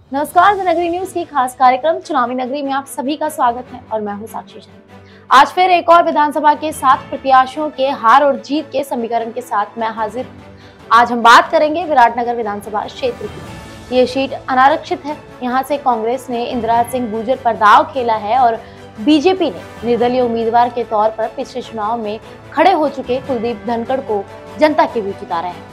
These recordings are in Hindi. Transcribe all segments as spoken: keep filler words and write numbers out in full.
नमस्कार, द नगरी न्यूज की खास कार्यक्रम चुनावी नगरी में आप सभी का स्वागत है और मैं हूं साक्षी शर्मा। आज फिर एक और विधानसभा के सात प्रत्याशियों के हार और जीत के समीकरण के साथ मैं हाजिर हूं। आज हम बात करेंगे विराटनगर विधानसभा क्षेत्र की। ये सीट अनारक्षित है। यहाँ से कांग्रेस ने इंदिराज सिंह गुर्जर पर दांव खेला है और बीजेपी ने निर्दलीय उम्मीदवार के तौर पर पिछले चुनाव में खड़े हो चुके कुलदीप धनखड़ को जनता के बीच उतारा है।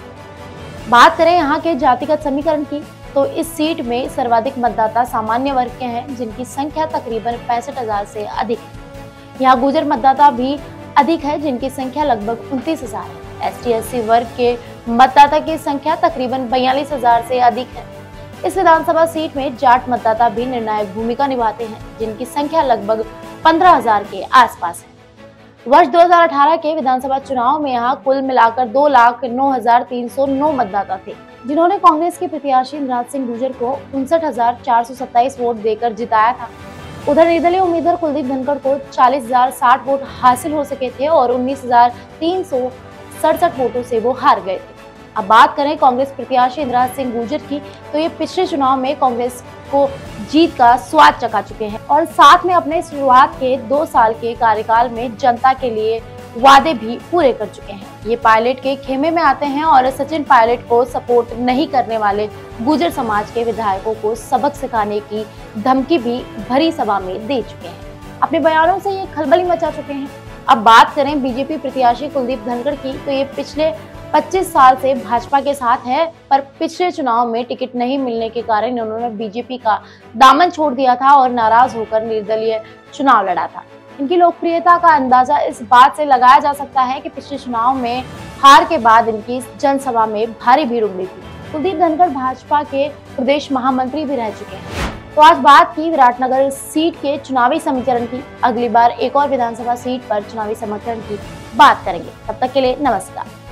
बात करें यहाँ के जातिगत समीकरण की, तो इस सीट में सर्वाधिक मतदाता सामान्य वर्ग के हैं, जिनकी संख्या तकरीबन पैंसठ हजार से अधिक है। यहाँ गुर्जर मतदाता भी अधिक है, जिनकी संख्या लगभग उनतीस हजार है। एस टी एस सी वर्ग के मतदाता की संख्या तकरीबन बयालीस हजार से अधिक है। इस विधानसभा सीट में जाट मतदाता भी निर्णायक भूमिका निभाते हैं, जिनकी संख्या लगभग पंद्रह हजार के आसपास है। वर्ष दो हजार अठारह के विधानसभा चुनाव में यहाँ कुल मिलाकर दो लाख नौ हजार तीन सौ नौ मतदाता थे, जिन्होंने कांग्रेस के प्रत्याशी इंदिराज सिंह गुर्जर को उनसठ हजार चार सौ सत्ताईस वोट देकर जिताया था। उधर निर्दलीय उम्मीदवार कुलदीप धनखड़ को चालीस हजार साठ वोट हासिल हो सके थे और उन्नीस हजार तीन सौ सड़सठ वोटों से वो हार गए थे। अब बात करें कांग्रेस प्रत्याशी इंदिराज सिंह गुर्जर की, तो ये पिछले चुनाव में कांग्रेस को जीत का स्वाद चखा चुके हैं और साथ में अपने शुरुआत के दो साल के कार्यकाल में जनता के लिए वादे भी पूरे कर चुके हैं। ये पायलट के खेमे में आते हैं और सचिन पायलट को सपोर्ट नहीं करने वाले गुर्जर समाज के विधायकों को सबक सिखाने की धमकी भी भरी सभा में दे चुके हैं। अपने बयानों से ये खलबली मचा चुके हैं। अब बात करें बीजेपी प्रत्याशी कुलदीप धनखड़ की, तो ये पिछले पच्चीस साल से भाजपा के साथ है, पर पिछले चुनाव में टिकट नहीं मिलने के कारण उन्होंने बीजेपी का दामन छोड़ दिया था और नाराज होकर निर्दलीय चुनाव लड़ा था। इनकी लोकप्रियता का अंदाजा इस बात से लगाया जा सकता है कि पिछले चुनाव में हार के बाद इनकी जनसभा में भारी भीड़ उमड़ी थी। कुलदीप धनखड़ भाजपा के प्रदेश महामंत्री भी रह चुके हैं। तो आज बात की विराटनगर सीट के चुनावी समीकरण की। अगली बार एक और विधानसभा सीट पर चुनावी समीकरण की बात करेंगे। तब तक के लिए नमस्कार।